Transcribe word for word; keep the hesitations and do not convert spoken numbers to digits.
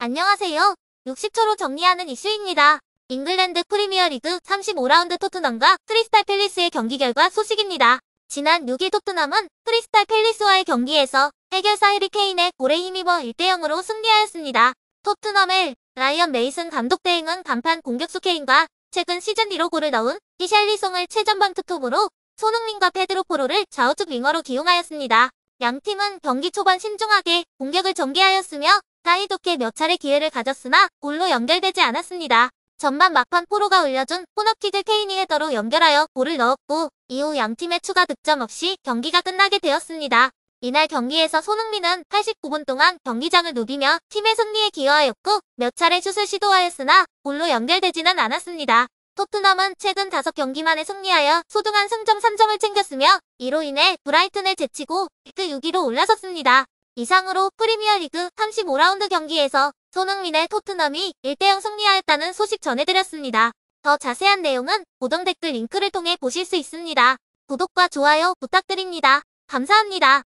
안녕하세요. 육십 초로 정리하는 이슈입니다. 잉글랜드 프리미어리그 삼십오 라운드 토트넘과 크리스탈 팰리스의 경기 결과 소식입니다. 지난 육 일 토트넘은 크리스탈 팰리스와의 경기에서 해결사 해리 케인의 골에 힘입어 일 대 영으로 승리하였습니다. 토트넘의 라이언 메이슨 감독 대행은 간판 공격수 케인과 최근 시즌 일 호 골을 넣은 히샬리송을 최전방 투톱으로 손흥민과 페드로 포로를 좌우측 윙어로 기용하였습니다. 양 팀은 경기 초반 신중하게 공격을 전개하였으며 사이좋게 몇 차례 기회를 가졌으나 골로 연결되지 않았습니다. 전반 막판 포로가 올려준 코너킥을 케인이 헤더로 연결하여 골을 넣었고 이후 양팀의 추가 득점 없이 경기가 끝나게 되었습니다. 이날 경기에서 손흥민은 팔십구 분 동안 경기장을 누비며 팀의 승리에 기여하였고 몇 차례 슛을 시도하였으나 골로 연결되지는 않았습니다. 토트넘은 최근 다섯 경기만에 승리하여 소중한 승점 삼 점을 챙겼으며 이로 인해 브라이튼을 제치고 리그 육 위로 올라섰습니다. 이상으로 프리미어리그 삼십오 라운드 경기에서 손흥민의 토트넘이 일 대 영 승리하였다는 소식 전해드렸습니다. 더 자세한 내용은 고정 댓글 링크를 통해 보실 수 있습니다. 구독과 좋아요 부탁드립니다. 감사합니다.